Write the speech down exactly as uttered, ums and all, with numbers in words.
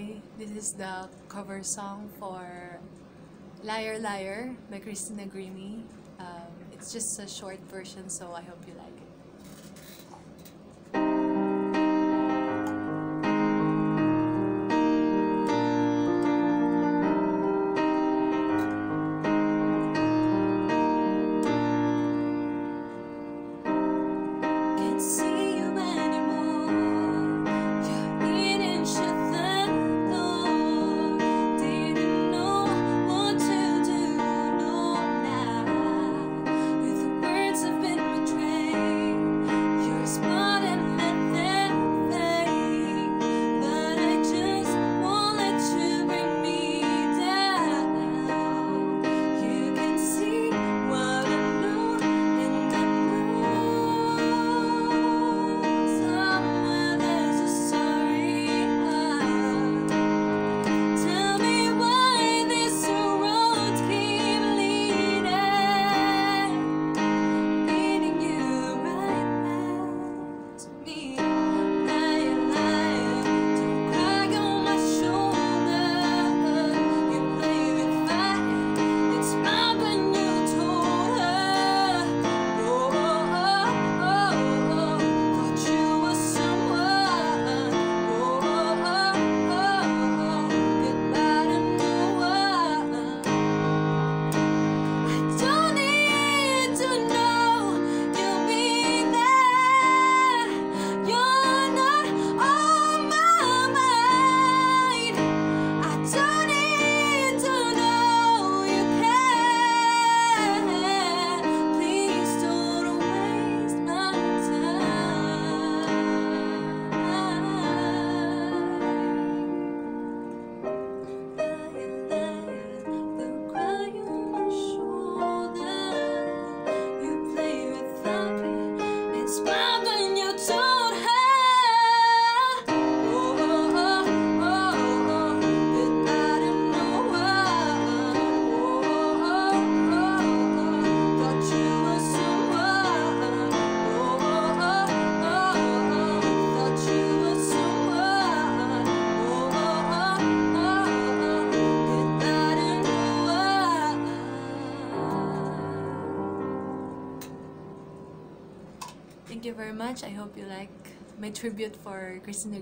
Hi, this is the cover song for Liar Liar by Christina Grimmie. Um, it's just a short version, so I hope you like it. Can't see you anymore. You're eating shut the door. Didn't know what to do. No, now if the words have been betrayed, you're smart and let them fade. But I just won't let you bring me down. You can see what I know, and I know somewhere there's a story. Tell me why these roads keep leading, leading you right back to me. Liar, liar, don't cry on my shoulder. You play with fire, it's mine when you told her. Oh, oh, oh, oh, thought you were someone. Oh, oh, oh, oh, goodbye to no one. I don't need to know you'll be there. You're not on my mind. I don't need to know you care. Please don't waste my time. Liar, liar, they'll cry on my shoulder. You play with fire, it's mine when you told her. Oh, oh, oh, oh, oh, goodbye to no one. Oh, oh, oh, oh, thought you were someone. Oh, oh, oh, oh, thought you were someone. Oh, oh, oh, oh, goodbye to no one. Thank you very much. I hope you like my tribute for Christina